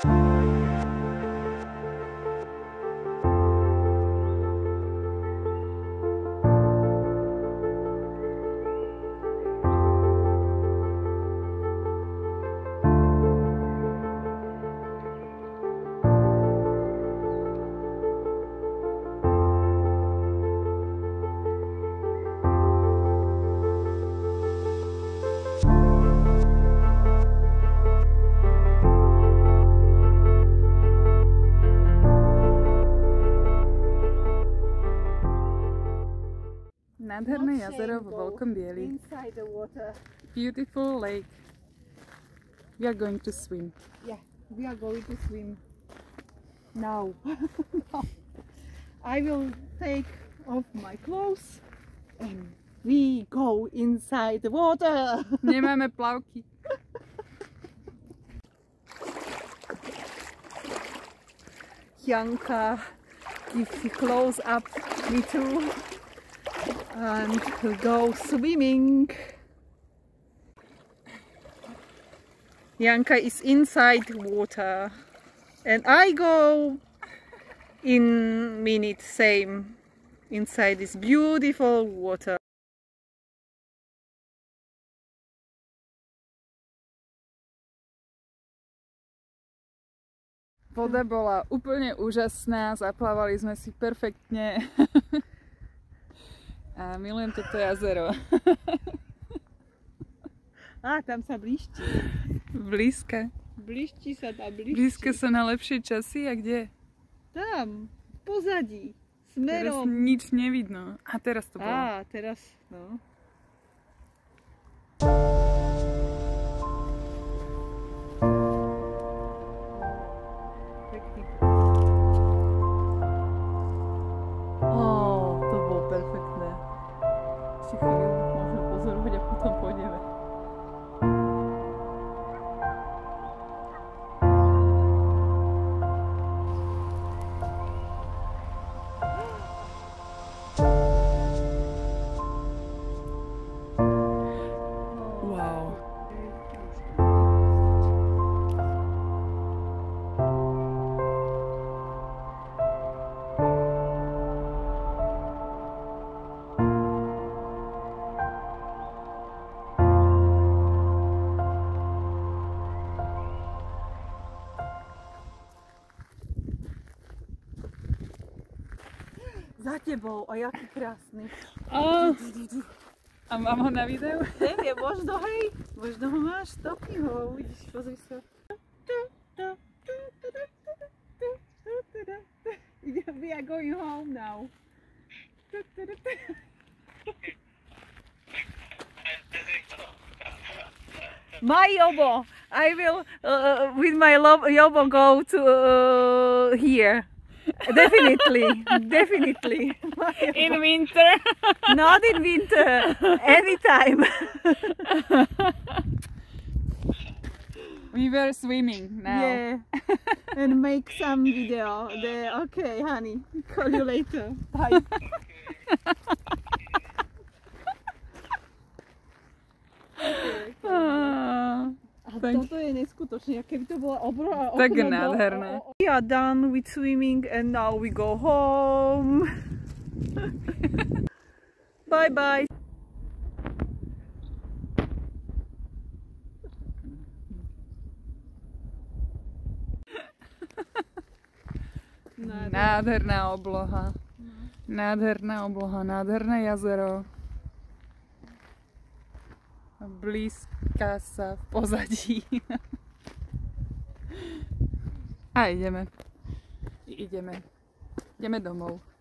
Nádherné jazero v Veľkom Bieli. Beautiful lake. We are going to swim. Yeah, we are going to swim now. I will take off my clothes and we go inside the water. Nemáme plavky. Janka gives the clothes up, me too. And we go swimming. Janka is inside water and I go in minute same inside this beautiful water. Voda bola úplne úžasná, zaplávali sme si perfektne. A milujem toto jazero. Á, tam sa blíšti. Blízka. Blíšti sa tam, blíšti. Blízka sa na lepšie časy a kde? Tam, v pozadí, Teraz smerom. nič nevidno. A teraz to bolo. Á, teraz, no. To bolo perfektné. Si chvíľu môžeme pozorovať a potom pôjdeme. Wow. Za tebou, a jaký krásny. A mám ho na videu? Neviem, možno hej, možno ho máš, stopni ho, uvidíš, pozri sa. We are going home now. My Yobo, I will with my Yobo go to here. Definitely, definitely. In winter? Not in winter, anytime. We were swimming now. Yeah, and make some video there. Okay, honey, call you later. Bye. Toto je neskutočné, keby to bola obrová. Tak nádherné. We are done with swimming and now we go home. Bye bye. Nádherná obloha. Nádherná obloha, nádherné jazero. Blízka sa v pozadí. A ideme. Ideme domov.